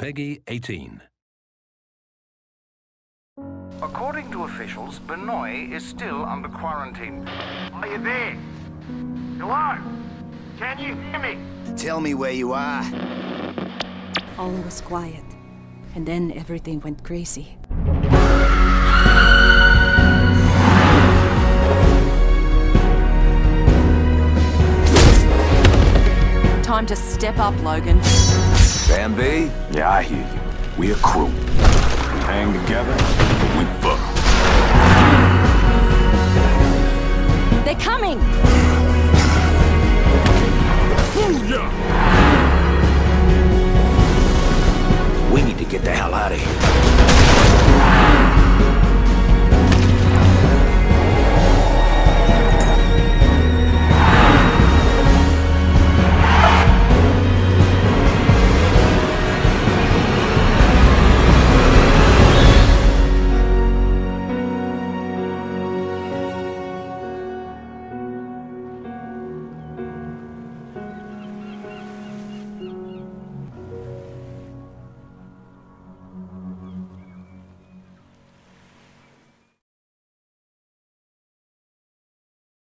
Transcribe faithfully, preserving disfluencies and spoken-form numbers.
Peggy eighteen. According to officials, Banoi is still under quarantine. Are you there? Hello? Can you hear me? Tell me where you are. All was quiet, and then everything went crazy. Time to step up, Logan. Plan B? Yeah, I hear you. We a crew. We hang together, we fuck. They're coming! Booyah!